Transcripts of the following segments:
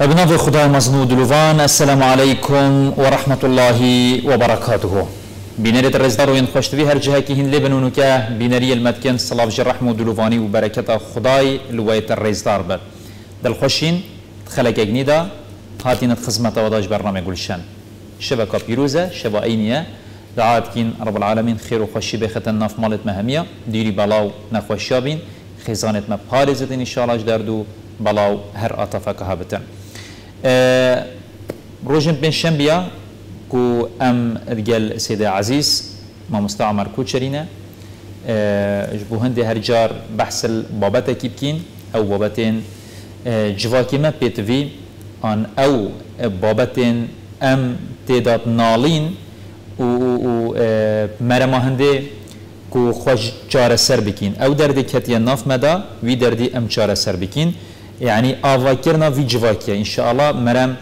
ابناء خدای مزنود دلوان السلام علیکم و رحمت الله و برکاته. بینریت رزدار و خوشتوی هر جهه که هند لبنانو که بینری المدکن صلاف جرحم و دلوانی و برکت خدای لوایت رزدار بد. دلخوشین خلق اگنیدا هاتین خدمت و داش برنامه گلشن. شبکه پیروزه شبا اینیه دعات کین رب العالمین خیر و خوشی بختن ناف مالت مهمیه دیری بلاو نخوشیابین خزانت ما پارزت ان شاء الله دردو بلاو هر عاطفه که هبتن. روزن بین شنبه کو ام رجال سيد عزيز ما مستعمر كوتشرينا جبو هندي هرجار بحث بابتا كيبكين او بابتين جواكي ما بيتفي ان او بابتين ام تيدات نالين و مرما هندي کو خوش چاره سر بکین او دردی کتی ناف مدا وی دردی ام چاره سر بکین يعني آواکرنا وی جواکیه ان شاء الله مرم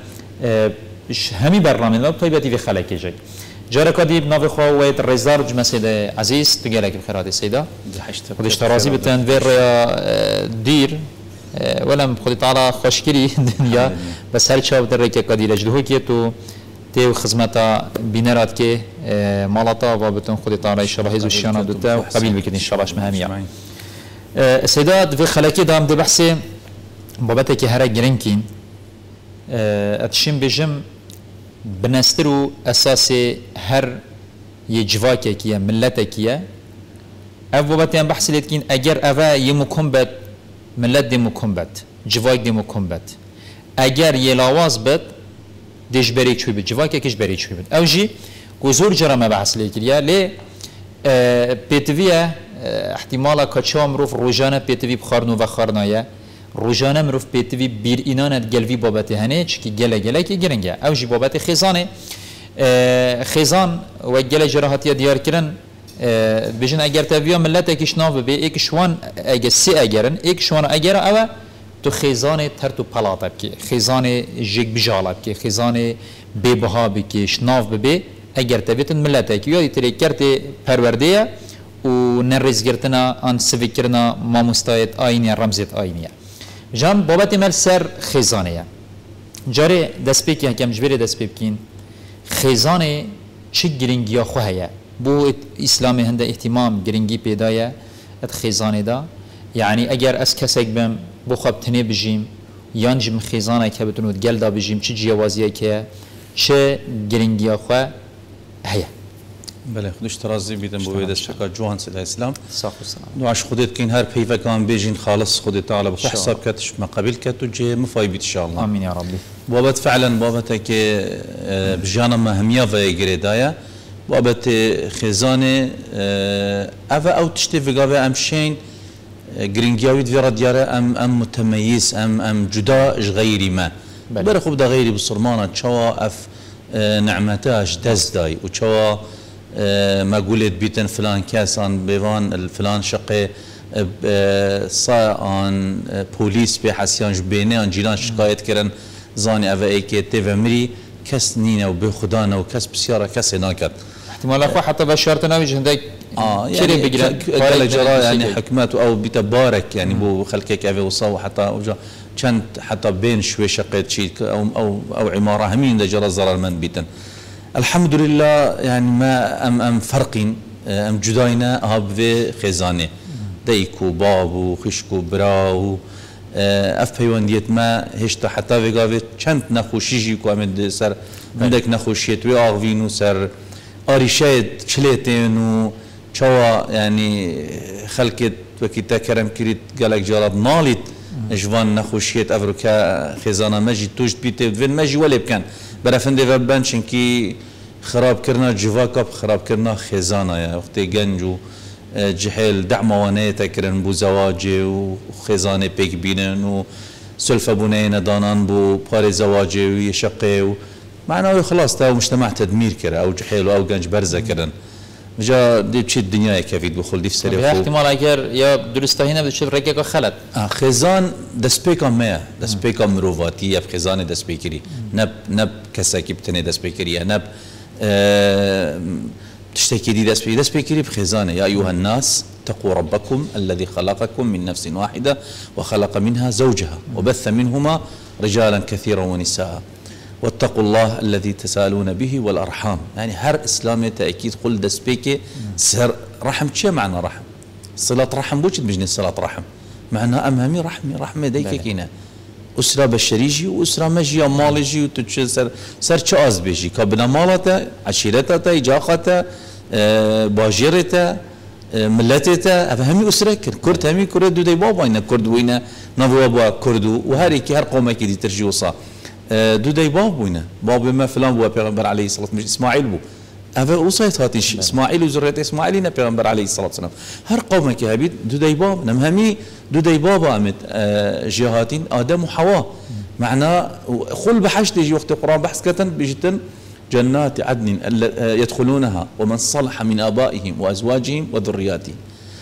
همي برنامج لا طيبتي في خلق جاي جارك دي بناف خوات الرزار جمسيد عزيز تجيلك بخيرات السيدة خدش ترازي بتنفير دير ولا خدي تعالى خوشكري الدنيا بس هل شاف درك قدير اجله كي تو تي خدمتا بينرات كي مالطا وبتن خدي تعالى ان شاء الله هيزو الشيانه دوتا قبيل بك ان شاء الله مهميه السيدات في خلقي دام دي بحثي بابتك هرا جرينكين اتشم بجم بنسترو اساس هر يجواكه كيه ملته كيه افوبتين بحث لتكين اگر اوا يمكم بد ملت ديمكم بد جواك ديمكم بد اگر يلاواز بد ديش بري چوي بد جواكه كيش بري چوي بد او جي گزور جرم بحث لتكيه لي بيتويه احتمالا كچام روف روجانه بيتوي بخارنو و خارنايه روزانه مروف پیتوی بیر اینانت گلوی بابت هنه چکی گله که گرنگه او جی بابت خزانه خزان و گله جراحتی دیار کردن بجن اگر تبیا ملت اکیش ناو به اکشوان اگر سی اگرن اکشوان اگر او تو خزانه تر تو پلاتا کی خزانه جگ بجالب کی خزانه ببها بکیش ناو به اگر تبیتن ملت اکی یادی تری کرد پرورده و نرزگرتنا آن سویکرنا ما مستعد آینی رمزت آینیه جام بابت مال سر خزانه جاره دست بکی کم جبری دست بکین خزانه چه گرینگی خواه بو اسلام هنده اهتمام گرینگی پیدایه ات خزانه دا یعنی اگر از کسک بم بو خب تنه بجیم یانجم خزانه که بتونود گل دا بجیم چه جوازیه که چه گرینگی خواه هیا بله خودش ترازی بیدم بوی دست شکا جوان سیده اسلام ساخ و سلام نوعش خودت کن هر پیوه کام بیجین خالص خودت تعالی بخو حساب کتش ما قبل کت و جه مفای بیت انشاءالله آمین یا ربی بابت فعلا بابت که بجانا مهمیه و گریدایه بابت خزانه او تشتی وگاوه امشین گرینگیاوید ویرا دیاره ام متميز ام جدا غیری ما بره خوب دا غیری بصرمانه چوا اف نعمتاش دز دای و چوا ما قلت بيتن فلان كاسان بيوان الفلان شقي صان بوليس بحسيان جبينه ان جيلان شكايت كرن زاني افا اي كي تي فمري كاس نينا وبخدانا وكاس بسياره كاس هناك احتمال اخو حتى بشرتنا وجه هندك يعني قال جرا يعني حكمات او بتبارك يعني بو خلكك افا وصاو حتى كانت حتى بين شوي شقيت شيء او عماره همين جرا زرار من بيتن الحمد لله يعني ما ام فرقين ام جداينا هاب في خزانه ديكو بابو خشكو براو اف بيونديت ما هشتا حتى في قاوي كانت نخوشيجي كو امد سر عندك نخوشيت وي اغفينو سر اريشايد كليتين و چوا يعني خلقت وكيتا كرم كريت قالك جرب ناليت جوان نخوشيت افروكا خزانه ماجي توجد بيت فين ماجي ولا بكان برافندي فبنشن كي خراب كرنا جواكب خراب كرنا خزانه يا وقتي جنجو جحيل دعموانه تكرن بو زواجي وخزانه بيك بينن وسلفه بنين دانان بو بار زواجي ويشقي معناه خلاص تا مجتمع تدمير كره او جحيل او جنج برزه كرن جا دي بشي الدنيا كيفيد بخل دي في سريخ احتمال اگر يا درسته هنا بتشوف ركك خلط خزان دسبيكا ما دسبيكا مروفاتي يا خزانه دسبيكري نب كساكي بتني دسبيكري نب تشتكي دي دس بيكري بخزانة. يا أيها الناس اتقوا ربكم الذي خلقكم من نفس واحدة وخلق منها زوجها وبث منهما رجالا كثيرا ونساء واتقوا الله الذي تسالون به والأرحام. يعني هر إسلامي تأكيد قل دس بيكي سر رحم. شو معنى رحم؟ صلة رحم بوش بجني صلة رحم معناها أمامي رحمة ديك كينا أسرة بشريجي وأسرة مجيا مالجي وتتشل سر شاز بيجي كابنا مالته عشيرته إجاقته باجرته ملتته أفهمي أسرة كرد همي كرد دو دي بابا إن كرد وينا نبوا بابا كردو وهاريكي هر قومة كدي ترجي وصا دو دي بابا وينا بابا ما فلان بوا بيغمبر عليه الصلاة والسلام إسماعيل بو أفا وصيت هاتيش إسماعيل وزرية إسماعيل بيغمبر عليه الصلاة والسلام هر قومة كهبيد دو دي بابا نمهمي دو دي بابا أمد جهاتين آدم وحواء معناه خل بحشت يجي وقت القرآن بحث كتن بجتن جنات عدن يدخلونها ومن صلح من آبائهم وأزواجهم وذرياتهم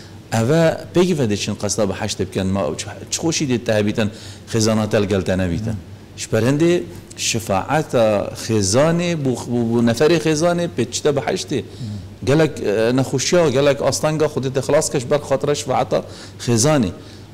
أفا بيجي فديشن قصدا بحشت بكن ما تشخوشي دي تهبيتن خزانات القلتنا بيتن شبرندي شفاعات خزانه بنفر خزانه بتشتا بحشتي قالك نخوشيا قالك أصلاً خدت خلاص كش بر خاطر شفاعات خزانه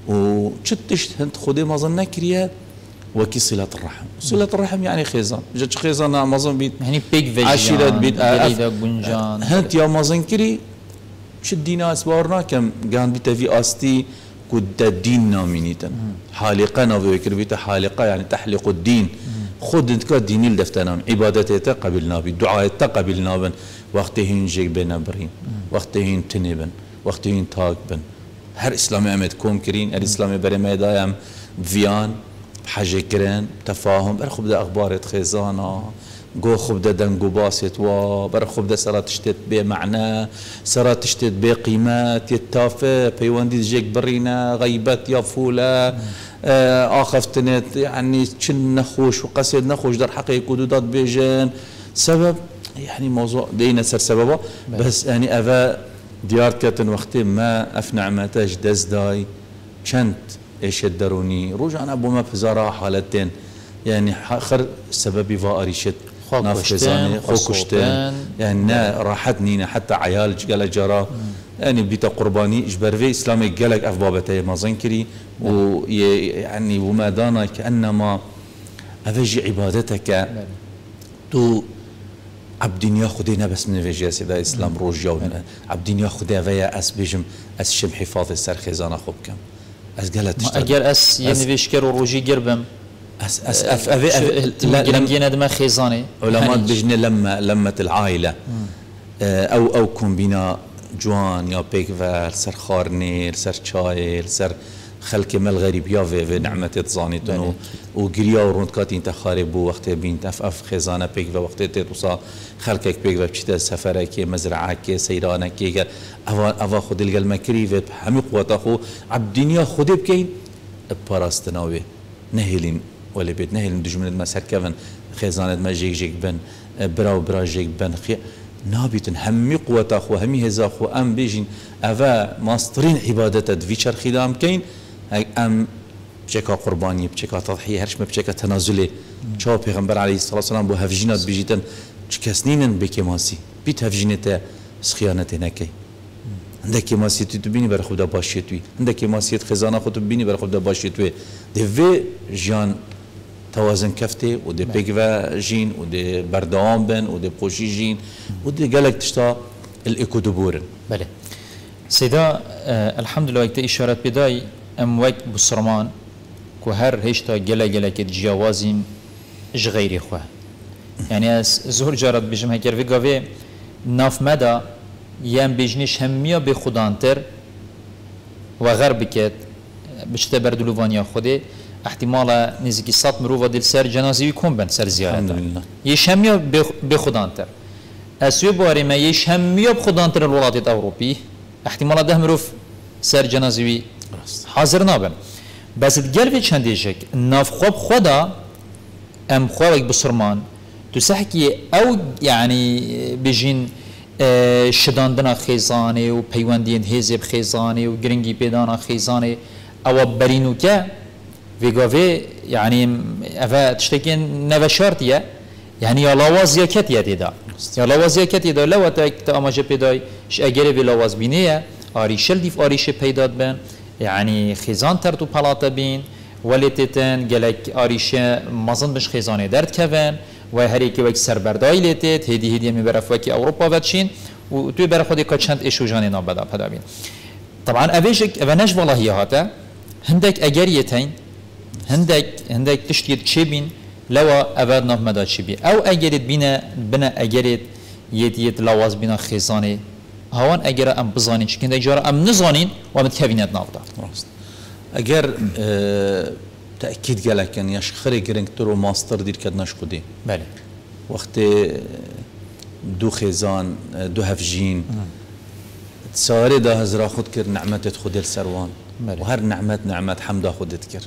وشتشت هند خدي ما ظن كريا وكي صلة الرحم. صلة الرحم يعني خزان جت خزان أمازون بيت يعني بيج عشيرة بيت بنجان هند يا أمازون كري شدينا أسبارنا كم كان بيت في أستي كود الدين نامينيتن حالقة نبي بيت حالقة يعني تحلق الدين خد انت كديني الدفتنام عبادته قبلنا بالدعاء قبلنا بن وقتهن جيك بنا برين وقتهن تنبن وقتهن تاك بن هر اسلامي امد كوم كرين هر اسلامي بري ميدايم فيان حاجه كرين تفاهم بر خبدا اخبار خزانه جو خبدا دنگو باسط و بر خبدا سرات تشتت بمعنى سرات تشتت بقيمات يتافه بيواندي جيك برينا غيبات يا فولا آخفتنت يعني شن نخوش وقصد نخوش در حقيقة ودودات بيجان سبب يعني موضوع دينا سر سببه بس يعني أفا ديار كاتن وقتي ما أفنع ما تاج دز داي شنت إيش الدروني رجعنا أبو ما بزارة حالتين يعني خر سببي فاريشت خوكشتين خوكشتين يعني راحت نينا حتى عيال قال جرا يعني بيتا قرباني اجبر في اسلامي قالك اف بابتي ما زنكري ويعني وما دانا كانما افجي عبادتك تو عبدين ياخذنا بس من فيجي سيدا اسلام روجيا عبدين ياخذ فيا اس بيجم اس شم حفاظ السر خزانه خوب كم اس قالت اجر اس ينفيشكر وروجي قربم اس اف لما دم خزانه علماء بجنه لما العائله او كومبينا جوان يا بيكفر سر خارنير سر شايل سر خلق مال غريب يا في نعمة تزانيتنو وقريا ورند كاتين تخاربو وقت بين اف خزانة بيكفر وقت توصا خلقك بيكفر بشتا سفرك مزرعك سيرانك افا خد القلم كريف همي قوة اخو عبدنيا خد بكين باراستناوي نهلين ولا بيت نهلين دجمن ما سر كفن خزانة ما جيك بن برا جيك بن نابتن همي قوة أخو همي هزا أخو أم بيجين أفا ماسترين عبادة فيشر خدام كين أم بشكا قرباني بشكا تضحية هرش ما بشكا تنازلي شو پیغمبر عليه الصلاة والسلام بو هفجينات بيجيتن كسنين بكماسي بيت هفجينته سخيانة نكي عندك ماسي تبيني بر خدا باشيتوي عندك ماسي خزانة خود تبيني بر خدا باشيتوي دفي جان توازن كفتي ودي بيكفا جين ودي بردوام بن ودي بوشي جين ودي قالك تشتا الايكو دبورن بله سيدا الحمد لله وقت اشارات بداي ام وقت بصرمان كو هر هشتا جلا كد جوازين اش غيري خواه يعني زهر جارت بجم هكر في قوي ناف مدى يام بجنش همية بخدانتر وغرب كت بشتا بردلوفانيا خوده احتمال نزدیکی 100 مرو دل سر جنازی کن بند سر زیارت. یش همیه بخدانتر. اسوی باری ما یش همیه بخدانتر الولایت اروپی احتمال 10 مرو سر جنازی حاضر نبن. بس الجلوی چندیشک ناف خوب خدا ام خوابك بصرمان تسحكي او يعني بجين شداندنا خيزاني وبيواندين هيزب خيزاني وجرينجي بيدانا خيزاني او برينوكا فيغوفي يعني افا تشتكين نفشارتيا يعني يا لواز يا كتيا ديدا یا لوازی کتی دا لو تا آماجه پیدای ش اگره به لواز بینه آریشل دیف آریش پیداد بن يعني خزان ترتو بلاطة بين ولتتن جلك آريشة مازن بش خزانة درد كفن وهريك وك سربرداي لتت هدي من برفوك أوروبا بتشين وتوي برخودي كشنت إيشو جاني نابدا بدا بين طبعا أبيشك أبناش والله هي هاتا هندك أجريتين هندك تشتير تشبين لوا أبد ناف مدى تشبي أو أجريت بنا أجريت يد لواز بنا خزانة هوان اگر ام بزانین چکن دیگر ام نزانین و متکوینت نافتا. راست. اگر تأکید گله کن یاش خری گرنگتر و ماستر دیر کد نشکودی. بله. وقت دو خزان دو هفجین سواری ده هزار خود کر نعمت خود السروان. بله. و هر نعمت حمد خودت کر.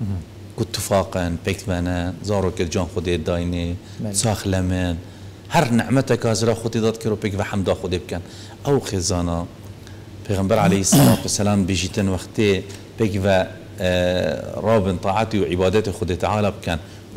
اتفاقا بکمنه زارو کر جان خودت داینه ساخلمن هر نعمتك هزار خودی داد کرو بک و حمد خودت بکن. او خزانه پیغمبر علیه الصلاة والسلام بیجیتن وقتی بک و رابن طاعتي وعبادات خود تعالى بكان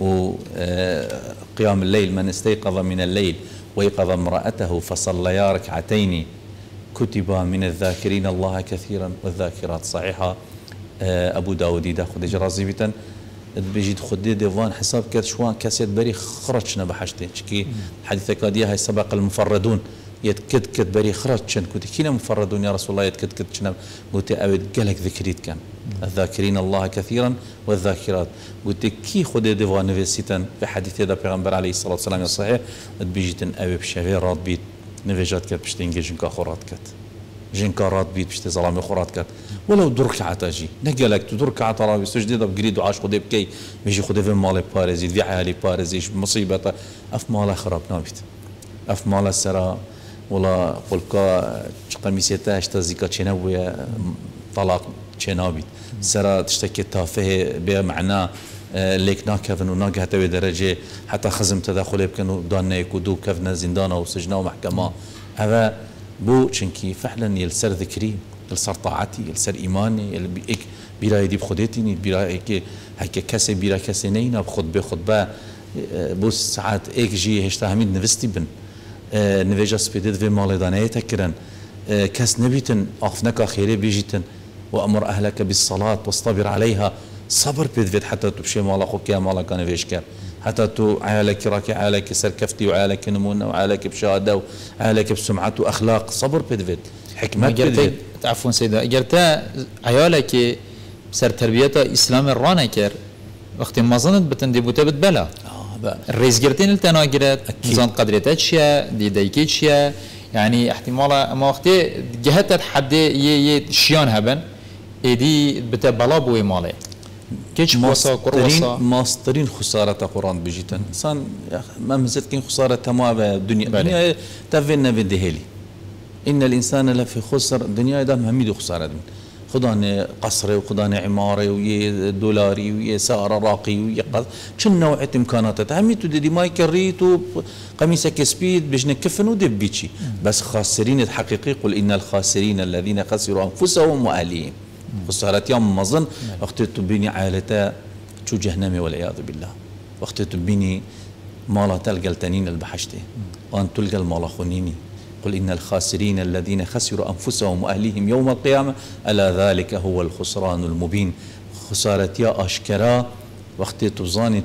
وقيام الليل من استيقظ من الليل ويقظ امرأته فصليا ركعتين كتب من الذاكرين الله كثيرا والذاكرات صحيحة أبو داود دا خود جرازي بيتن بيجيد خدي ديوان حساب كات شوان كاسيت بري خرجنا بحشتين شكي حديث كادية هاي سبق المفردون يتكد كد بري خرجن كنت كينا مفردون يا رسول الله يتكد كد شنا قلت أبد قالك ذكريت كان الذاكرين الله كثيرا والذاكرات قلت كي خدي ديوان نفسيتن في حديث هذا پیغمبر عليه الصلاة والسلام الصحيح بيجيتن أبي بشوي راد بيت نفجات كات بشتنجي جنكا خورات كات جنكا راد بيت بشتي ظلامي خورات كات ولو درك عتاجي نقلك تدرك عترا بسجدي ده بقريد وعاش خدي بكي بيجي خدي في مال بارزي في عالي بارزي مصيبة اف مال خراب نابت اف مال السرا ولا قلقا قميصيته اشتزيكا تشنوي طلاق تشنابت سرا تشتكي تافه بمعنى ليك ناكفن وناقهته بدرجه حتى خزم تدخل بكنو دانيك ودو كفنا زندانه وسجنه ومحكمه هذا بو چنكي فعلا يلسر ذكري يلسر طاعتي يلسر ايماني يلبيك بيراي دي بخديتني بيراي هيك كاسه بيرا كاسه نينا بخد با بو ساعات ايك جي هشتا حميد نفستي بن نفجا سبيدت في مالدانيه تكرن كاس نبيتن اخفنك خيري بيجيتن وامر اهلك بالصلاه واصطبر عليها صبر بيدفيت حتى تبشي مال اخوك يا مالك انا فيشكر حتى تو عيالك راكي عيالك سركفتي وعيالك نمونه وعيالك بشهاده وعيالك بسمعه واخلاق صبر بيدفيت حكمه بيدفيت عفوا سيدا اجرتا عيالك سر تربيته اسلام الرانكر وقت ما ظنت بتندي بوتبت بلا الرئيس جرتين التناجرت ميزان قدرتها شيا دي دايكيت شيا يعني احتمالا ما وقتي جهتت حد شيان هبن ايدي بتبلا بوي مالي كيش ماسترين خسارة قرآن بيجيتن إنسان ما مزت كين خسارة تمام الدنيا تفين في دهلي إن الإنسان لفي خسر الدنيا ده مهميد خسارة خداني قصري وخداني عماري ويا دولاري ويا سعر راقي ويا قص شن نوعية إمكانات هميتو دي ماي كريتو قميصك سبيد بيجن كفن ودبيتشي بس خاسرين الحقيقي قل إن الخاسرين الذين خسروا أنفسهم وأهليهم خسارة يوم مظن وقت تبيني عائلتا شو جهنمي والعياذ بالله وقت تبيني مالا تلقى التنين البحشتي وأن تلقى المالا خنيني قل إن الخاسرين الذين خسروا أنفسهم وأهليهم يوم القيامة ألا ذلك هو الخسران المبين خسارة يا أشكرا وقت تبزاني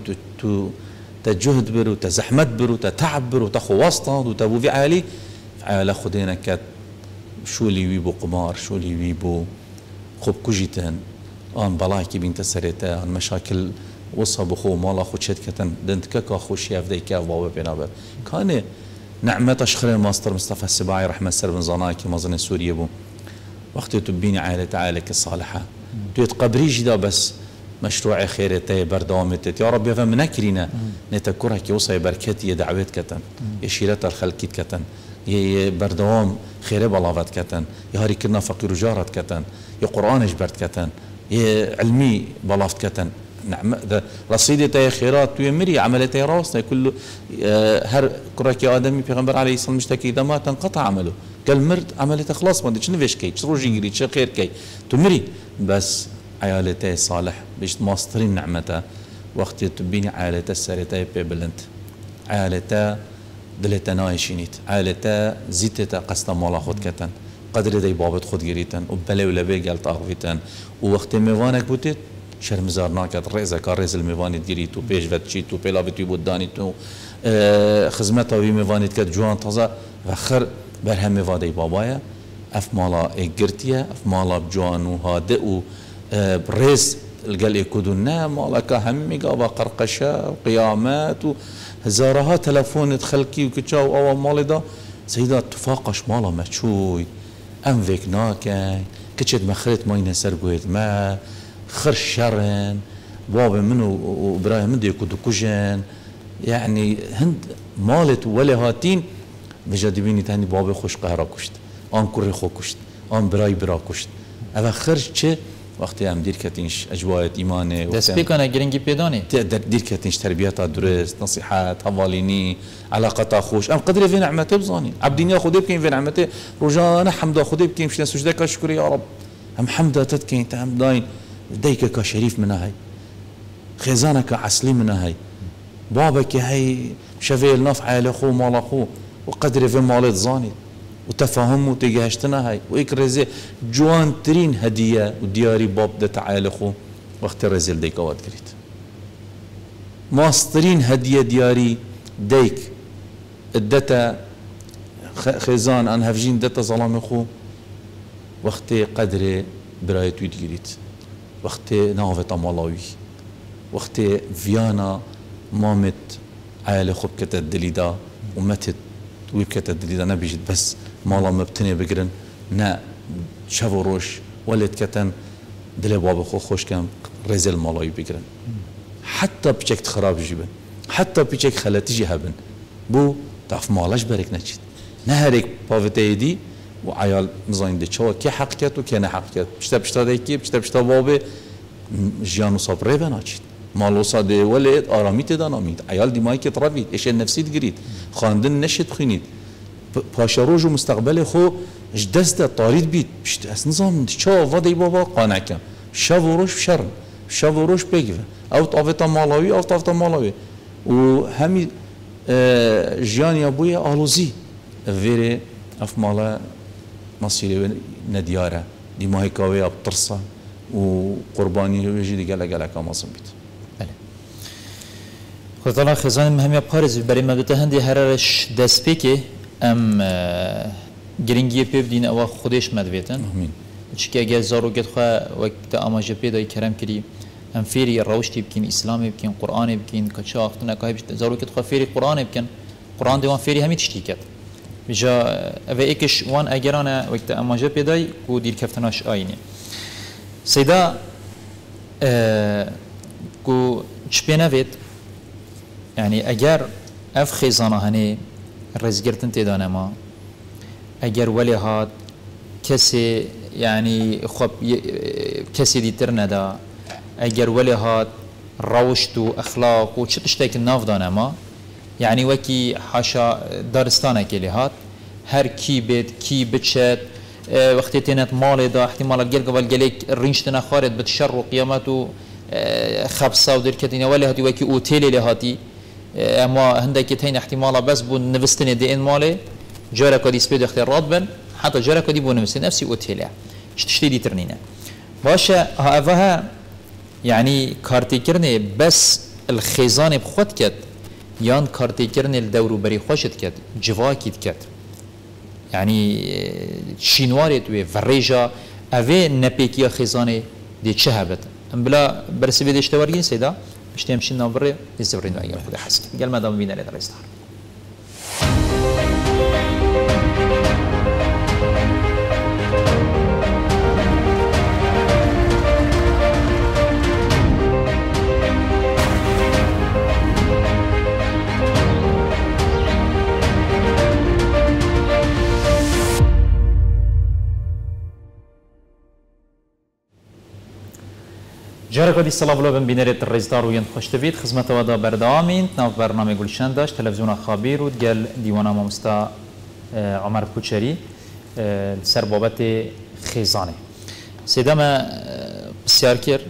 تجهد برو تزحمت برو تتعب برو تخواسطة وتبو في عالي عالة خدينا كات شو اللي ويبو قمار شو اللي ويبو خب كوجيتن آن بلاكي بنت سريتا آن مشاكل وصب خو مالا خو شتكتن دنتك خو شياف ديكا بابا بينابر كان نعمة أشخر الماستر مصطفى السباعي رحمة سر بن زناكي مظن سوريا بو وقت تبيني عائلة عائلك الصالحة تقبري جدا بس مشروع خيرتي بردوامتي يا رب يا فم نكرينا نتكرها كي وصي بركتي يا دعوات كتن يا شيرتها الخلقيت كتن يا بردوام خير بلاغات كتن يا هاري كنا فقير جارت كتن يا قرآن جبرت كتن يا علمي بلافت كتن نعم ذا رصيدة خيرات ويمري عملته راسنا كله هر كرك يا آدمي پیغمبر عليه الصلاة مشتكي إذا ما تنقطع عمله قال مرد عملته خلاص ما دش نفش كي تروج يجري شو خير كي تمري بس عيالته صالح بيش ماسترين نعمته وقت تبيني عيالته سريته ببلنت عيالته دلتا نایشینید عائلتا زیتتا قصد مالا خود کتن قدر دی بابت خود گریتن و بله و لبه گلت آقویتن و وقتی میوانک بودید شرمزار ناکد ریزه که ریز المیوانید گریت و پیش ود چیت و پیلاویت بودانید و خدمت آوی میوانید کد جوان تازه و خر برهم میوادی بابایا اف مالا گرتیه اف مالا بجوان و هاده و ریز القل يكودون مالا كهمي قابا قرقشة وقيامات وهزارها تلفون تخلكي وكتشاو أو مالي دا سيدا تفاقش مالا مشوي أم فيك ناكاي كتشت مخرت ما ينسر قويت ما خر شرن بابا منو وبراهيم من دي يكودو كوجن يعني هند مالت ولا هاتين بجادبيني تاني بابا خوش قهرا كشت آن كوري خو كشت آن براي برا كشت أبا خرج چه وقتی هم دیر کتینش اجوایت ایمانه دست پیکانه گرینگی پیدانی دیر کتینش تربیت درست نصیحت حوالینی علاقات خوش ام قدر في نعمته بزاني عبدینیا خودی بکن في نعمته رجانا حمد خودی بکن مش سجده کا شکر یا رب هم حمد تتكين تام داين ديك كشريف من هاي خزانك عسلي من هاي بابك هاي شفيل نفع على خو مال اخو وقدر في مال زاني وتفهم وتجهشتنا هاي ويكرزي جوان ترين هدية ودياري باب ده تعالى خو وقت الرزل ديك واد قريت ماسترين هدية دياري ديك الدتا خزان أن هفجين دتا ظلام خو وقت قدر برايت ويد قريت وقت نافت مالاوي وقت فيانا مامت عائلة خو بكت الدليدا ومتت ويبكت الدليدا نبيجت بس مالا مبتني بقرن نا شافو روش ولد كتن دل باب خو خوش كم رزل مالاي بقرن حتى بشكل خراب جيبن حتى بشكل خلاتي جهبن بو تعرف مالاش برك نجد نهارك بافتي دي وعيال مزاين دي شو كي حقيقت وكي انا حقيقت بشتا ديكي بشتا بابي جيانو صبري بناجد مالو صادي ولد آراميت داناميت عيال دي مايك ترافيت ايش النفسي تقريت خاندن نشد خينيت پاشروج و مستقبل خو جدست طارید بید بشت از نظام چه وادی بابا قانع کم شب و روش شرم شب و روش بگیره او طافت مالاوی او طافت مالاوی و همی جیانی ابوی آلوزی ویره اف مالا مصیره ندیاره دی ماهی کاوی اب ترسا و قربانی ویجی دیگه لگه کامازم بید خدای خزان مهمی پارز برای مدت هندی هرش دست پیکی ام گرینگی پی بدین او خودش مدویتن چی که اگر زارو گد خو وقت آماجه پیدای کرم کری ام فیری روشتی بکن اسلامی بکن قرآنی بکن کچه آختنا که زارو گد خو فیری قرآنی بکن قرآن دیوان فیری همی تشتی کرد بجا اوه ایکش وان اگرانه وقت آماجه پیدای کو دیر کفتناش آینه سیدا کو چپی نوید يعني اگر اف خزانه هني رزقرتن تدانه ما اگر ولی هات کسی يعني خب کسی دیتر ندا اگر ولی هات روشت و اخلاق و چه تشتاك الناف دانه ما يعني وكي حاشا دارستانه كي هات هر كي بيت كي بتشت وقت تينت مال دا احتمال الجل قبل جليك الرينشتنا خارج بتشر وقيامته خبصه ودير كتينه ولی هاتي وكي اوتيل لهاتي اما هندك تين احتمالا بس بون نفستني دي ان مالي جارا كدي سبيد اختيارات بن حتى جارا كدي بون نفسي نفسي اوتيلا تشتي دي ترنينا باشا هافها يعني كارتي كرني بس الخزان بخوت كت يان كارتي كرني الدورو بري خوشت كت جواكيت كت يعني شينوارت و فريجا اوي نبيكيا خزاني دي تشهبت ام بلا برسبي دي اشتوارين سيدا اشتمشي نابري يزورين ايام خد حسن قال ما دام بينا لهذا الاصدار جارك ودي الصلاة بلو بن بيناريت الرزدار وين خوشتبيت خدمة ودا بردامين تناف برنامج گلشن داشت تلفزيون خابير ودقال ديوانا مامستا عمر كوچري سر بابت خيزاني سيدما بسيار كر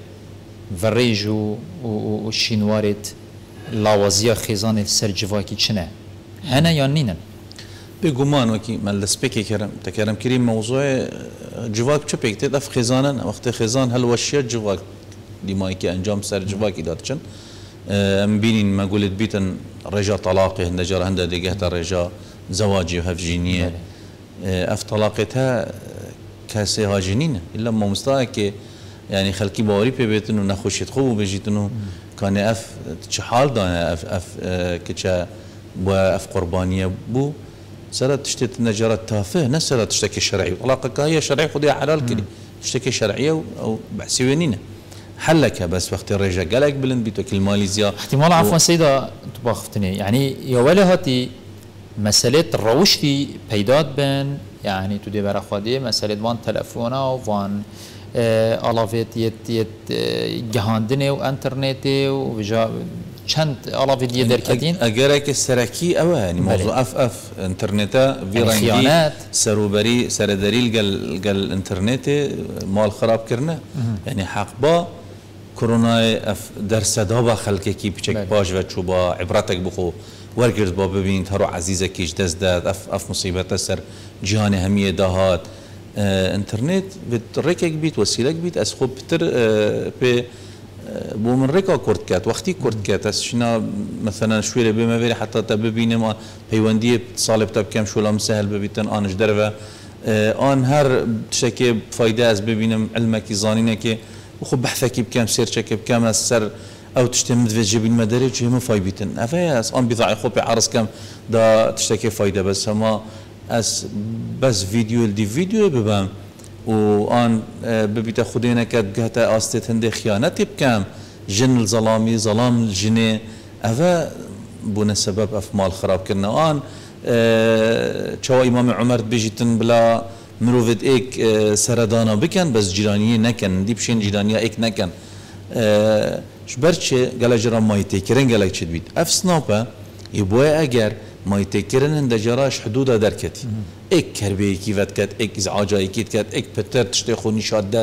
فريجو و شينوارت لاوازيا خيزاني سر جواكي چنه هنا یا نینن بگمان وکی من لسپکی تکرم کریم موضوع جواک چه پیکته دف خزانن وقت خزان هل وشیت جواک دیمایی که انجام سر جواکی داد چن ام بینین ما قلت بیتن رجا طلاقه هندجار هنده دیگه تا رجا زواجی و هفجینیه اف طلاقتها کسی هاجنینه الا ما مستاهه که يعني خلقي باوري بيتن ونخوشيت خوب بيجيتنو كان اف حال دانا اف كتشا واف قربانيه بو سرت تشتت نجارة تافه نسرت تشتكي شرعي طلاقك هي شرعي خذيها حلال كلي تشتكي شرعيه او بحسيونينه حلك بس وقت الرجال قالك بلند بيتك الماليزيا احتمال عفوا سيدة تباختني يعني يا ولا هاتي مسألة الروشتي بيدات بين يعني تودي برا خودي مسألة وان تلفونه وان آلافت یت جهاندنه و انترنتی و وجا چند آلافت یه درکتین اگر که سرکی اوه یعنی موضوع اف انترنتا خیانت سروبری سردریل قال انترنت مال خراب کرنه یعنی حق با کرونا اف درس دابا خلقه کی بچک باش و چوبا عبرتك بخو ورگرد با ببین ترو عزیزه کیش دست داد اف مصیبت سر جهان همیه دهات انترنت بتركك بيت وسيلك بيت اسخو بتر ب بو من ركا كورت كات وقتي كورت كات اسشنا مثلا شويه بما بيري حتى تبين ما هيونديه صالب تب كم شو لام سهل ببيتن انش دربه ان هر تشكي فايده از ببينم علمك زانينك وخو بحثك بكم سيرشك بكم السر او تشتم تجيب المدارج هم فايبيتن افاس ان بضاعي خو بعرس كم دا تشتكي فايده بس هما از بس فيديو دي فيديو ببام وان ببيت خدينا كتا استت هندي خيانات بكام جن الظلامي ظلام الجني افا بنا سبب افمال خراب كنا ان شو امام عمر بيجيتن بلا مروفد ايك سردانا بكن بس جيرانيه نكن دي بشين جيرانيه ايك نكن شبرتش قال جرا مايتي كرن قال لك بيت اف سنابا يبوي اجر ما يتكرن عند جراش حدود دركتي اك كربي كيفت كات اك ازعاجاي كيت كات اك بتر تشتي خوني شادات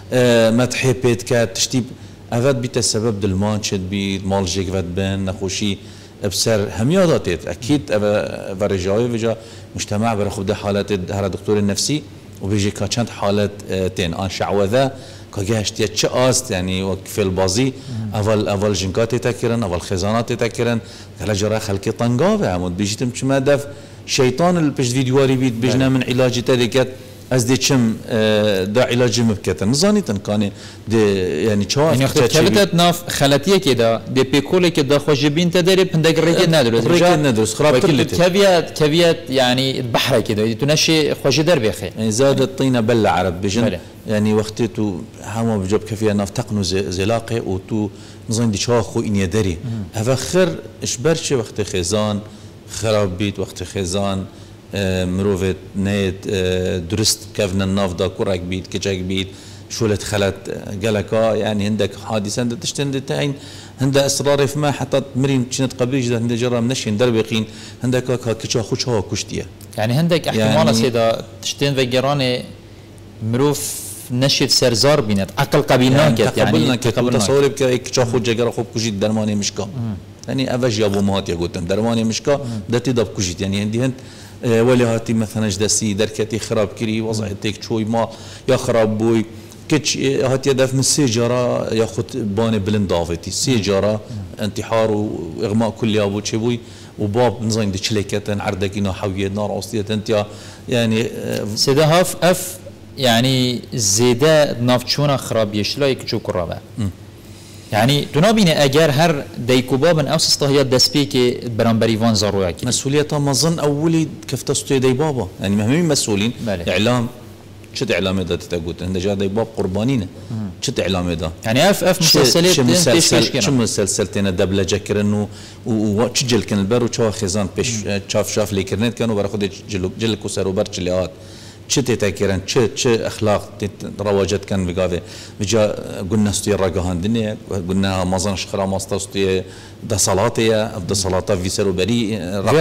مدحي بيت كات تشتي افاد بيت السبب دلمان شد بي مال جيك فات بين نخوشي بسر هميادات اكيد فرجاي وجا مجتمع برخو ده حالات هر دكتور النفسي وبيجي كانت حالات تين ان شعوذه كاجاشتي تشاست يعني وقف البازي اول جنكات تكرن اول خزانات تكرن على جرا خلقي طنقاوه عمود بيجيتم كما دف شيطان البش فيديواري بيت بجنا من علاج تدكت از دي كم دا علاج مبكت نزانيتن كان دي يعني شاف يعني كتبت ناف خلاتيه كده دي بيكول كده خوجبين تدري بندق ريت ندرس ريت ندرس خراب كلت كبيات يعني البحر كده تنشي خوج دربي اخي يعني زاد الطينه بل عرب بجن يعني وقتتو هما بجوب كفيه ناف تقنو زلاقه وتو نظن دي شاخو ان يدري هذا خير اشبرش وقت خزان خراب بيت وقت خزان مروفت نيت درست كفنا النافضة كورك بيت كجاك بيت شولت خلت قالكا يعني عندك حادثة عندك تشتند تعين عندك اصرار في ما حتى مرين كنت قبل جدا عندك جرى منشين دربقين عندك كتشا خوشها كشتيه يعني عندك احتمال يعني سيدا تشتين وجراني مروف نشيت سرزار بينات عقل قبيلنا يعني تصور كتشا خوج جرى خوب كجيت درماني مشكا يعني افاج يابو مات يا قلت درماني مشكا دتي دب كجيت يعني عندي هند ولی هاتی مثلا جدسی درکتی خراب کری وضعیتک چوی ما یا خراب بوی کچ هاتی دف من سیجارا یا خود بان بلند داوتی سیجارا انتحار و اغماء کلی ابو چه بوی و باب نظام دچلکتن عردکی نحویه نار اصلیت انتیا يعني سيدا هاف اف يعني زيدا نافچونا خراب يشلا كچو قرابه يعني تنابينه اگر هر ديكوبا من اوس استهيا دسبيكي برامبري وان زاروياكي مسؤوليته ما ظن اولي كفتستو دي بابا يعني مهمين مسؤولين اعلام شد اعلام ده تقول عند جا دي باب قربانين شد اعلام ده يعني اف مسلسلات شو مسلسلتين دبلجه كرنو وتسجل كان البر وشوا خزان بيش شاف لي كرنت كانوا باخذ جل كسر وبرش ليات چه تتكرن چه اخلاق رواجت كان بقاذي بجا قلنا استي الرقاهندنية قلنا مازنش خرا ماستوستي ده صلاتية ده صلاة في سر بري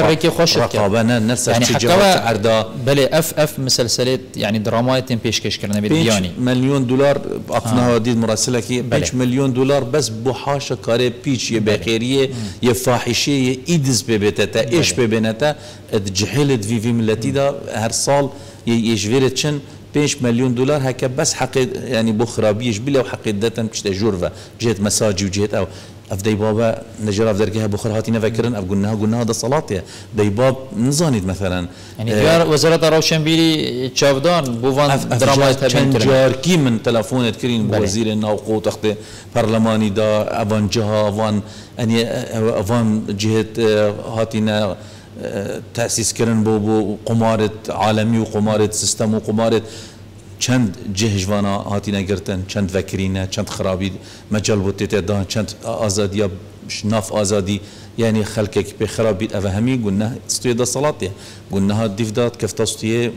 رقابنا نفس يعني الشيء حكوا عردا بله اف مسلسلات يعني درامات بيشكش كرنا يعني مليون دولار اقناها دي مراسله كي 5 مليون دولار بس بحاشه كاري بيش يبخيريه يفاحشيه ايدز ببيتتا ايش ببنتا جحلت في ملتي دا هر سال يجبرت شن 5 مليون دولار هكا بس حق يعني بخرابيش بلا وحق دتن بشتا جورفا جهه مساجي وجهه او افدي بابا نجرا افدركها بخر هاتي نفكرن اف قلناها ده صلاتيا دي باب نزانيد مثلا يعني وزاره روشنبيلي تشافدان بوفان درامات كان جاركي من تلفون تكرين وزير الناقو تخت برلماني دا افان جها افان اني افان جهه هاتينا تاسيس كرن بو قماره عالمي وقماره سيستم وقماره چند جهجوانا هاتینا گرتن چند وکرینه چند خرابی مجال بوده دان چند آزادی شناف آزادی يعني خلقك بخرابي أفهمي قلنا استوي دا صلاتي قلنا هاد ديفدات كيف تصوية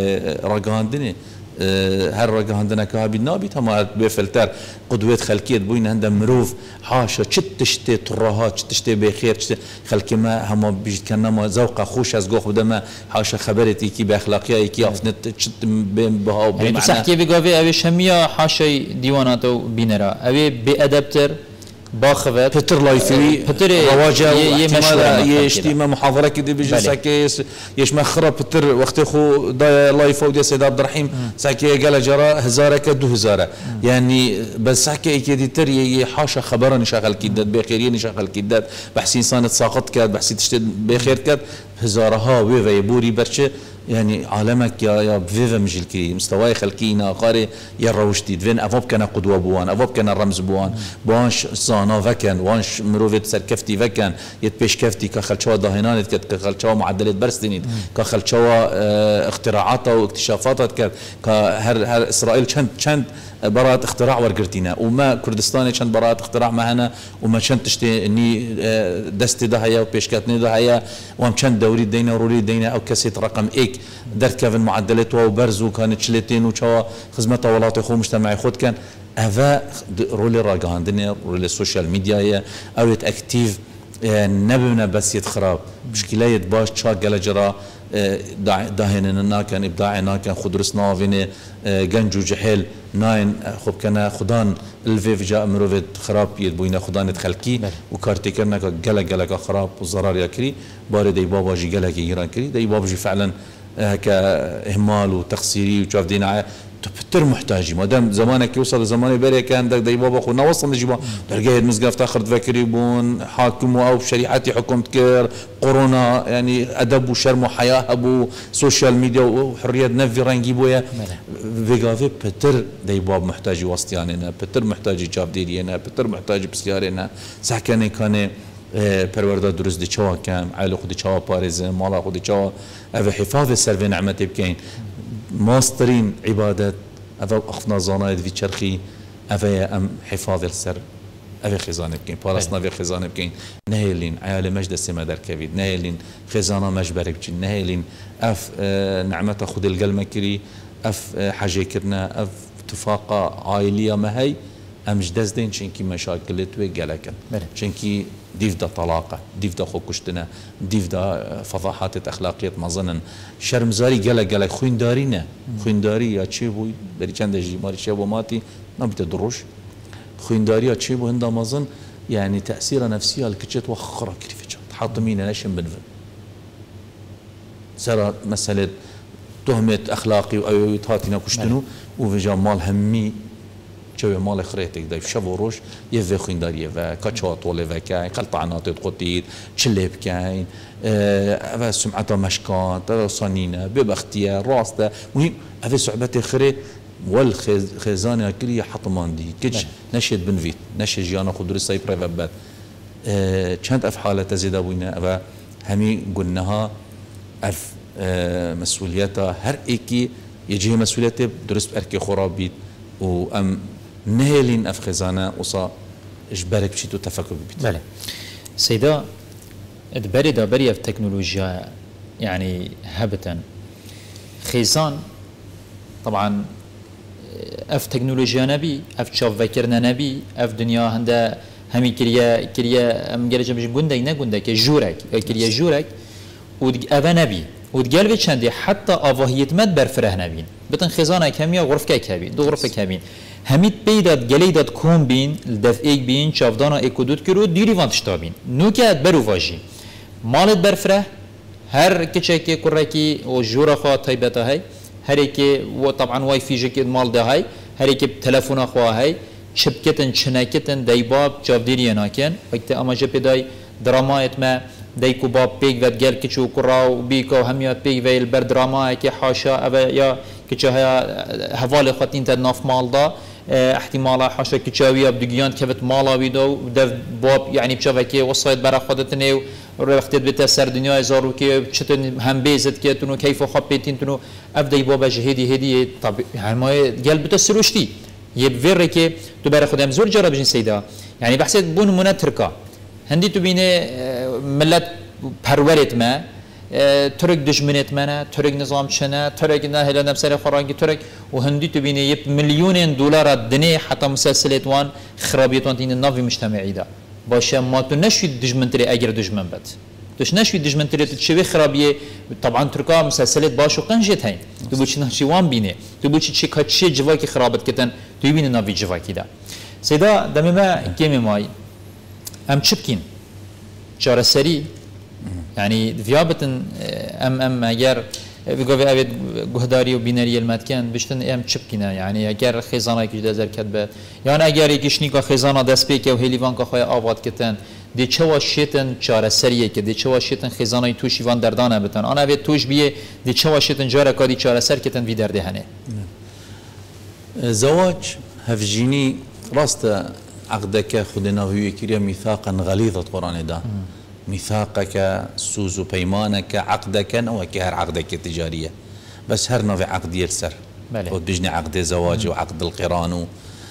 رقاندني هر رقاندنا كهابي نابي هما بفلتر قدوات خلقية بوين عندهم مروف حاشا تشتي طراها تشتي بخير تشتي خلقي ما هما بيجت كنا ما ذوق خوش از قوخ بدما حاشا خبرتي كي باخلاقيا كي افنت تشت بها وبمعنى يعني تحكي بقافي أبي شمية حاشا ديواناتو بينرا أبي بأدبتر باخذت بتر لايفي بتر رواجه يشتيما محاضره كده بيجي ساكي يشما خرب بتر وقت خو دا لايف ودي سيد عبد الرحيم ساكي قال جرى هزارك 2000 يعني بس ساكي كده تر حاشا خبرا نشغل كدات بخير نشغل كدات بحسين صانت ساقط كاد بحسين تشت بخير كاد هزارها ويفا يبوري برشة يعني عالمك يا بفيفا مجلكي مستواي خلقينا قاري يا روشتي فين افوب كان قدوه بوان افوب كان الرمز بوان بوانش صانا فكان وانش مروفيت سركفتي فكان يتبيش كفتي كخلشوا دهنانت كخلشوا معدلات برستنيد كخلشوا اختراعات واكتشافات كهر اسرائيل چند براءة اختراع ورقرتينا وما كردستاني كان براءة اختراع معنا وما كان تشتي اني دستي دهيا وبيشكاتني دهيا وام كان دوري دينا ورولي دينا او كاسيت رقم ايك درت كافن معدلات وبرزو كانت شلتين وشوا خدمتها ولاتي خو مجتمعي خود كان افا رولي راقاندني رولي السوشيال ميديا هي او اكتيف نبنا بس يتخراب مشكلة باش تشاق على جرا داهننا كان ابداعنا كان خدرسنا فيني جنجو جحيل ناين خب كان خدان الفيف جاء مروفيد خراب يدبوينا خدان تخلكي وكارتي كنا جلق خراب وزرار يكري بارد اي بابا جي جلق يران كري داي بابا جي فعلا كاهمال وتقصيري وشاف دينا بتر محتاجي ما دام زمانك يوصل زمان بري كان دك داي بابا خونا وصل نجيبا درجه مزقف تاخر تفكري بون حاكم او شريعتي حكمت كير قرونا يعني ادب وشرم وحياه ابو سوشيال ميديا وحريه نفي رنجيبويا فيغافي بتر داي باب محتاجي وسطياننا بتر محتاجي جاب ديرينا بتر محتاجي بسيارنا ساكن كان پرورده درست دی چوا کم عائله خودی چوا پارزه مالا خودی چوا او حفاظ سر و نعمت بکین ماسترین عبادت او اخفنا زاناید وی چرخی او ام حفاظ السر او خزانه بکین پارسنا وی خزانه بکین نهیلین عائله مجد سما در کوید نهیلین خزانه مجبر بچین نهیلین اف نعمت خود القلم کری اف حاجه کرنا اف اتفاق عائلیه مهی امش دزدين شنكي مشاكل توجلكن شنكي ديف دا طلاقه ديف دا خوكشتنا ديف دا فضاحات اخلاقيات ما ظنن شرمزاري جلك خويندارينا خوينداري يا تشيبو بري چند جي ماري شيبو ماتي ما بتدروش خوينداري يا تشيبو هندا ما ظن يعني تاثير نفسيه الكتشت وخرا كيف حاطمين نشم بنفن سرى مساله تهمه اخلاقي او هاتينا كشتنو وفيجا مال همي شوي مال خريتك ده شافو روش يفي خوينداريه و كاتشات ولا وكاين قلطعنات تقطيد تشلب كاين افا سمعته مشكات صنينه ببختيه راسته مهم افا صعبته خري والخزانه كليه حطماندي كتش نشد بنفيت نشد جيانا خضر سايبر فبات كانت اف حاله تزيد ابوينا افا همي قلناها اف مسؤوليتها هر ايكي يجي مسؤوليته درست اركي خرابيت وام نهلين اف خزانه وصا اجبارك بشيتو تفكر ببيت بله سيدا ادبري دا بري في تكنولوجيا يعني هبتا خزان طبعا اف تكنولوجيا نبي اف شاف فكرنا نبي اف دنيا هندا همي كريا ام جرجه مش جندي نا جندي كجورك كريا جورك ودأبا نبي وتقال في شندي حتى أفاهيت مد برفره نبين بتن خزانة كمية غرف كابين دو غرفة كابين هميت بيدات جليدات كوم بين الدفئك بين شافدانا ايكودوت كرو ديري وانتشتابين نوكات بروفاجي مالت برفره هر كشكي كركي وجورا خوا طيبتا هاي هريكي وطبعا واي في جي مال ده هاي هريكي بتلفون خوا هاي شبكتن شناكتن دايباب شافديري ناكن وقت اما جبي داي درامات ما دايكو باب بيك ود قال كيشو كراو بيكو هميات بيك ويل بر دراما كي حاشا ابا يا كيشو هيا حوالي خاطين تد ناف مال دا احتمالا حاشا كيشاويه بدقيان كبت مالا بيدو دف باب يعني بشافكي وصيت برا خدتني ورختت بتا سر دنيا زارو كي چتن هم بيزت كي تنو كيف خبيتين تنو افدي بابا جهدي هدي طب يعني ما قال بتا سروشتي يبفر كي تو برا خدام زور جرب جن سيدا يعني بحسيت بون منا تركا هندي تبينه ملت پرورت ما ترك دشمنت منا ترك نظام شنا ترك نه هلا نفسه فرنگی ترك وهندي تبينه يب مليون دولار الدنيا حتى مسلسلات وان خرابيت وان تين النافي مجتمعي ده باشه ما تو نشوي دشمن تري اگر دشمن بد توش نشوي دشمن تري تشوي خرابيه طبعا تركا مسلسلات باشو قنجت هين تو بوش نشي وان بينه تو بوش تشي كاتشي جواكي خرابت كتن تو بينه نافي جواكي ده سيدا دمما كيمي ماي ام تشبكين جارسري يعني فيابتن ام اگر بيقول ابد جهداري وبيناري المتكن بشتن ام تشبكينا يعني اگر خزانه كده زر كتبه يعني اگر يكشني کا خزانه دست بك او هليوان کا خويا آباد كتن دي چوا شيتن جارسري که دي چوا شيتن خزانه توش وان دردانه بتن انا به توش بيه دي چوا شيتن جاره کادي جارسر كتن في درده هنه زواج هفجيني راست عقدك خدنا هو كريا ميثاقا غليظا قرآن ده ميثاقك سوز بيمانك عقدك أو كهر عقدك تجارية بس هر نوع عقد يرسر خد بجني عقد زواج وعقد القران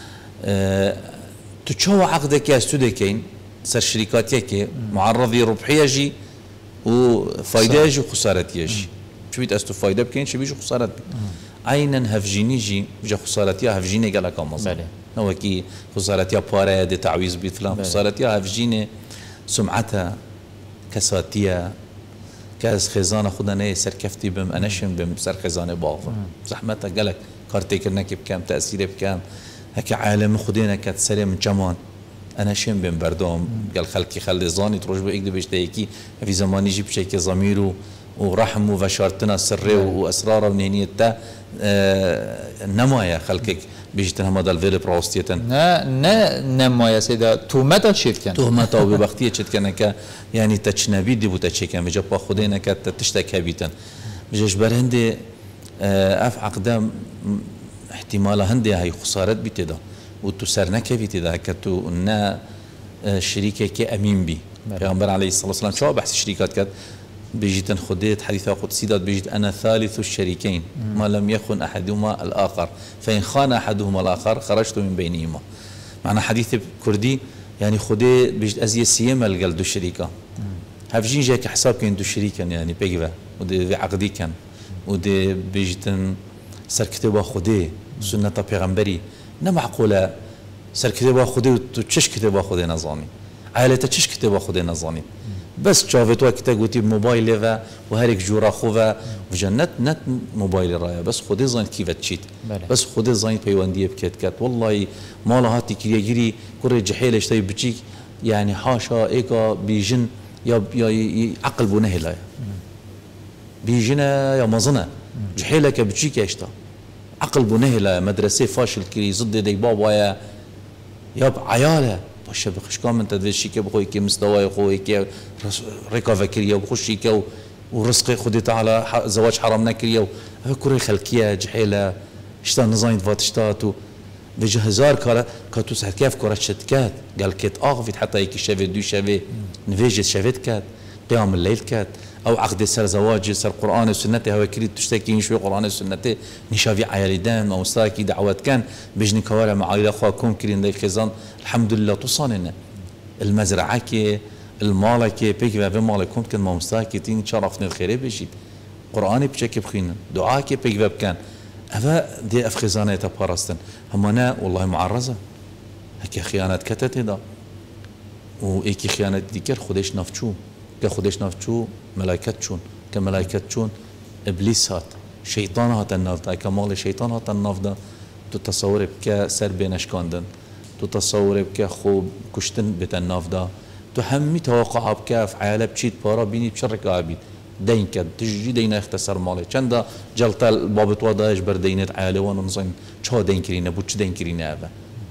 تشو عقدك يا استودكين سر شركات يكي معرضي ربحية جي وفايدة يجي وخسارة يجي شو بيت أستو فايدة بكين شو بيجي خسارة عينا هفجيني جي بيجي خسارتيا هفجيني قالك أمازون نوكي خسارتيا بارا دي تعويض بيتلان خسارتيا هفجيني سمعتها كساتيا كاز خزانه خدنا سركفتي بم انشم بم سر خزانه باغ زحمتها قالك كارتيك انك بكام تاثير بكام هكا عالم خدينا كات سلم جمان انشم بم بردوم قال خلكي خلي زاني تروج بيكذب بيشتيكي في زمان يجيب شيء ضميره ورحم وفشارتنا سره واسراره ونينيته نمايا خلكك بيجتن هم دال فيل براستيتن نمايا سيدا تومتا شيتكن تومتا وبختيه شيتكن ك يعني تشنبي دي بوتشيكن بجا خدينا كت تشتكى بيتن بجاش برهندي اف عقدام احتمال هندي هي خسارات بتدا وتسرنا كبيتدا كتو ان شريكه كامين بي پیغمبر عليه الصلاه والسلام شو بحث الشركات كت بيجيتن خديت حديثة قدسي دات بيجيت أنا ثالث الشريكين ما لم يخن أحدهما الآخر فإن خان أحدهما الآخر خرجت من بينهما معنى حديث كردي يعني خدي بيجيت أزي السيما القل دو شريكة هفجين جاك حساب كين دو شريكا يعني بيجوا ودي عقدي كان ودي بيجيتن سر كتابة خدي سنة پیغمبري نمعقولة سر كتابة خدي وتشش كتابة خدي نظامي عائلة تشش كتابة خدي نظامي بس شافت وقت قلتي موبايل وهريك جورا خوفا وجنت نت موبايل رايا بس خدي زين كيف تشيت بس خدي زين بيوانديه بكت كات والله ما لهاتي كي يجري كره جحيل اشتي بتشيك يعني حاشا ايكا بيجن يا عقل بنهلا بيجنا يا مظنه جحيلك بتشيك اشتا عقل بنهلا مدرسه فاشل كري ضد دي بابا يا عياله باشه بخش كامن تدريشي كي بخوي كي مستوى خوي كي ريكا فكريه وبخشي كي ورزقي خديت على زواج حرام نكريه كوري خلكيه جحيله اشتا نظام فاتشتاتو بجهزار كارا كاتو سر كيف كره شتكات قال كيت اغفت حتى هيك شافي دو شافي نفيجت شافت كات قيام الليل كات او عقد سر زواج سر قران وسنه هو كريت تشتكي شوي قران وسنه نشافي عيالدان ومستاكي دعوات كان بجني كوارع مع عائله اخوكم كرين دي خزان الحمد لله تصاننا المزرعه كي المالك بيك في مالكم كان مستاكي تين شرفنا الخير بيجي قران بشكل بخين دعاء كي بيك كان أفا دي أف خزانة باراستن همانا والله معرضة هكي خيانات كتت هدا وإيكي خيانات ديكر خودش نفتشو كخودش نفتشو ملايكت شون كملايكت شون إبليس هات شيطان هات النافدا كمال شيطان هات النافدا تتصور بك سر بينشكاندن تتصور بك خوب كشتن بيت النافدا تهمي توقع بك في عيالة بشيت بارا بيني بشرك عبيد دين كد تجي دينا يختصر مالي چندا جلطال بابت وضعش بر دينت عيالة ونصين چه دين كرينه بوچ دين كرينه أبا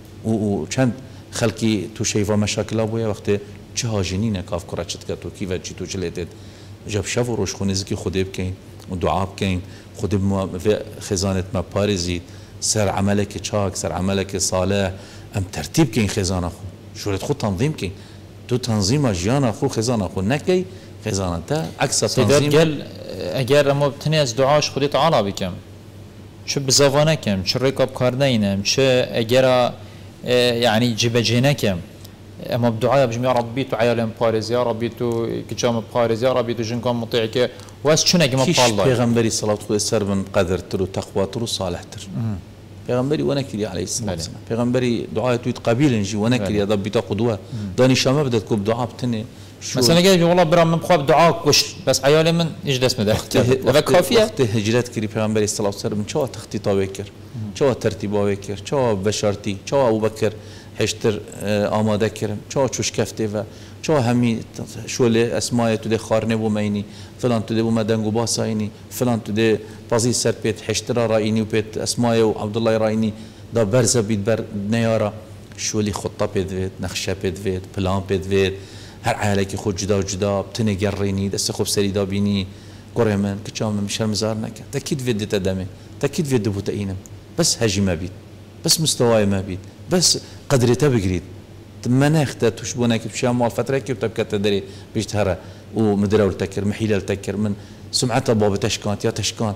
و چند خلقي تو شايفه مشاكل ابويا وقت چه هاجنينه كاف كرچت كتو كيف جي تو جليتت جاب شاف روش خونزكي خدي بكين ودعاء بكين خدي في خزانه ما باريزيت سر عملك تشاك سر عملك صالح ام ترتيب كين خزانه خو شو خو تنظيم كين تو تنظيم اجيانا خو خزانه خو نكي خزانه تا عكس تنظيم قال اگر ما بتني از دعاش خودی تعالی بکم چه بزوانه کم چه رکاب کار نینم چه اگر يعني جبجينا كم اما بدعاء بجميع يا ربي تو عيالهم باريز يا ربي تو كجام باريز يا ربي تو جنكم مطيعك واس شنو كما الله پیغمبري صلاه الله سر من قدر ترو تقوى ترو صالح تر پیغمبري ونكري عليه الصلاه والسلام پیغمبري دعاء تو قبيل نجي ونكري يا ربي قدوه داني شامه بدك كوب دعاء بتني مثلا قال والله برام من بخواب دعاء وش بس عيالي من يجلس مده كافيه وقت هجرت كري پیغمبري صلى الله عليه وسلم شو تخطيطا بكر شو ترتيبا بكر شو بشارتي شو ابو بكر هشتر آماده کرم چه چوش کفته و چه همی شوله اسماء تو ده خارنه بو مینی فلان تو ده بو مدنگو باساینی فلان تو ده بازی سر پیت هشتر راینی و پیت اسماء و عبدالله راینی دا برزه بید بر نیارا شولی خطه پید وید نقشه پید وید پلان پید وید هر عائله که خود جدا جدا بتنه گرینی دست خوب سری دا بینی قره من کچام مشر مزار نکرد تاکید وید تدمه تاکید وید بو تاینم بس هجی ما بید بس مستوای ما بید بس قدرته بقريد مناخته تشبونك بشام مال فتره كيف تبقى تدري بيشتهرى ومدرول تكر محيل تكر من سمعته باب تشكانت يا تشكانت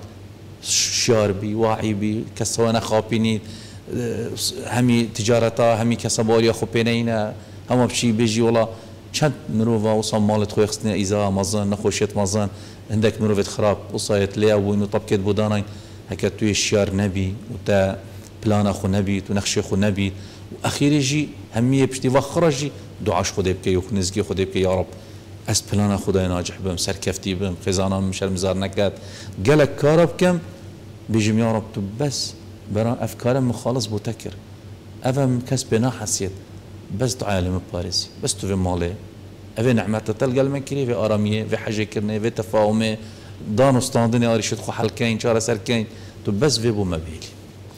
شاربي واعي بي كسوانا خابيني همي تجارتا همي كسباليا خوبينينا هم بشي بيجي والله چند مروفا وصام مالت خوي خصني اذا مازن نخوشيت مازن عندك مروفت خراب وصايت ليا وينو طبكت بودانين هكا توي الشيار نبي وتا بلان اخو نبي ونقش اخو نبي واخيرا جي هميه بشتي وخرجي دعاش خدي بكي وخنزكي خدي بكي يا رب اس بلان خدای ناجح بم سرکفتی بم خزانه مشر مزار نکرد قالك كارب كم بيجي يا رب تو بس برا افكار مخالص بوتكر افهم كسب ناحسيت بس تعالم باريسي بس تو في مالي افي نعمت تلقى المكري في اراميه في حاجه كرني في تفاهمه دانو ستاندني اريشت خو حلكين شار سركين تو بس في بو مبيلي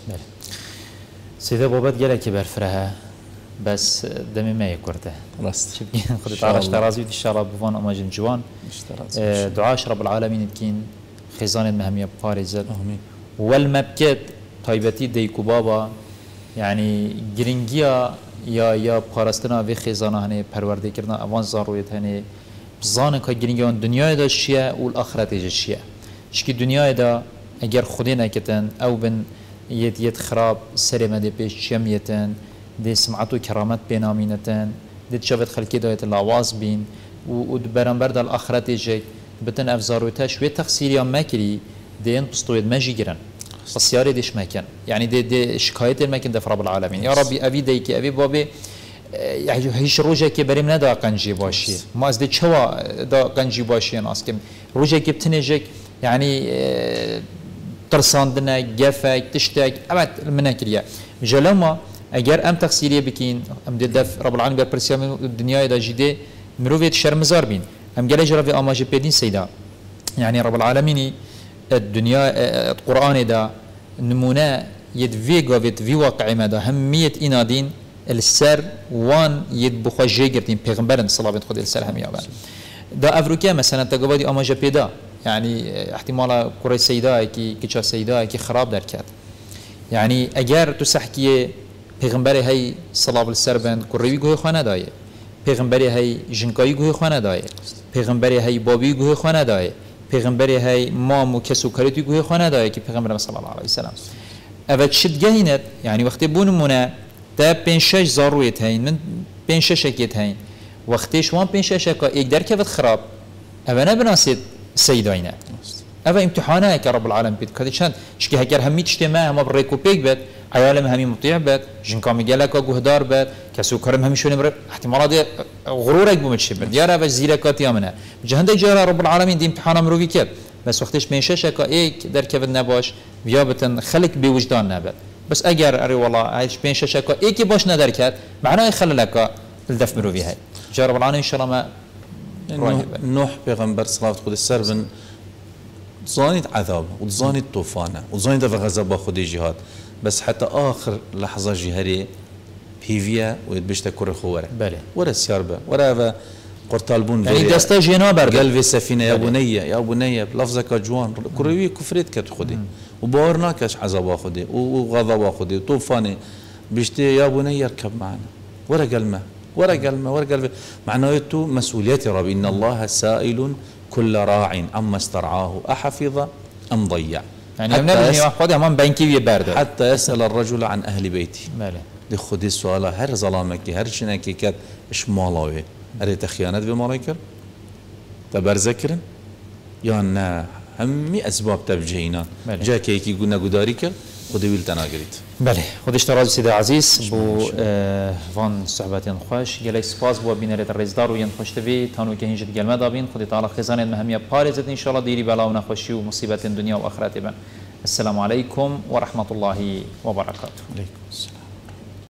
سيده بابات قالك برفرها بس دمي ما يكرته راست خذت على اشترازي ان شاء الله بفون اماجن جوان دعاء رب العالمين بكين خزانه مهميه باريزل امين والمبكت طيبتي ديكو بابا يعني جرينجيا يا پاراستنا في خزانه هني پرورده کردن اوان ضرورت هني بزانه که جرينجيا دنیای دا شیه و الاخرت شیه شکی دنیای دا اگر خودی نکتن او بن يد خراب سرمه دي بيش شميتن دي سمعتو كرامات بينامينتن دي تشافت خلقي دايت العواز بين وبرنبر دا الآخرت جاي بتن افزاروتا شوية تخسيريا ماكري دي انبسطويد ماجي جرن بسياري ديش ماكن يعني دي شكايت الماكن دا في رب العالمين يا ربي أبي ديكي أبي بابي هيش روجا كي بريم ندا قنجي باشي ما از دي چوا دا قنجي باشي ناس كم روجا كي بتنجك يعني ترساندنا جفك تشتك أبد مناكريا جلما اگر ام تقصيريه بكين ام دف رب العالمين برسيام الدنيا دا جدي مروفيت شرمزار بين ام جل جرى في اماج بيدين سيدا يعني رب العالمين الدنيا القران دا نمونه يد فيغا في واقع ما دا هميه انادين السر وان يد بخوجي جرتين پیغمبر صلى الله عليه وسلم يا دا افريقيا مثلا تقبادي اماج بيدا يعني احتمال قري سيدا كي كچا سيدا كي خراب دركات يعني اگر تو سحكيه پیغمبری هی صلاب السربند کروی گوی خانه دایه پیغمبری هی جنکایی گوی خانه دایه پیغمبری هی بابی گوی خانه دایه پیغمبری هی مام و کسو کریتی گوی خانه دایه که پیغمبر صلی الله علیه وسلم اول شد گهینت یعنی وقتی بونمونه تا 5-6 ضروریت هین من 5-6 شکیت هین وقتی شوان 5-6 شکا یک در کفت خراب اول نبناسید سیداینه أبا امتحانه كرب العالمين بيت كذي شان شكي هكر همي تجتمع هم بريكو بيك بات عيالهم همي مطيع بات جن كام يجلك وجهدار بات كسو كرم همي شو نمر احتمالات غرورك بمتشبر ديارة بس زيركات يامنه جهنده جرى رب العالمين دي امتحانه مروي كيف بس وقتش ميشش كا ايك در كبد نباش بيابتن خلق بوجدان نبات بس اگر اري والله هايش بين شاشكا ايكي باش ندر كات معناه يخلي لك الدف مروي هاي جرب العالمين ان شاء الله ما نوح پیغمبر صلوات خود سربن زانيت عذاب وزانيت طوفانه وزانيت غضب خود جهاد بس حتى اخر لحظه جهري بيفيا ويدبشت كره خوره بله ورا سياربه ورا قرطالبون يعني دستا جينا برد قلبي سفينه يا بني يا بني بلفظك جوان كروي كفرت كت خدي وباورنا كاش عذاب خدي وغضب خدي وطوفاني بيشتي يا بني اركب معنا ورا قلمه ورا قلمه ورا قلبه معناته مسؤوليه ربي ان الله سائل كل راع اما استرعاه احفظ ام ضيع يعني حتى يسال الرجل عن اهل بيته بله دي خدي السؤال هر ظلامك هر شنكي كات اش مالاوي اريت خيانات بمالكر تبرزكرن يا نا همي اسباب تبجينا جا كيكي قلنا قداريك خدي ويل تناقريت بله خدش تراجع سيدي عزيز بو فان صحباتين خوش جلي سپاس بو بينرت الرزدار وين خوش تبي تانو كهنجت جلما دابين خدي تعالى خزان مهميه بارزت ان شاء الله ديري بلا ونخوشي ومصيبه الدنيا واخرتها السلام عليكم ورحمه الله وبركاته. عليكم السلام.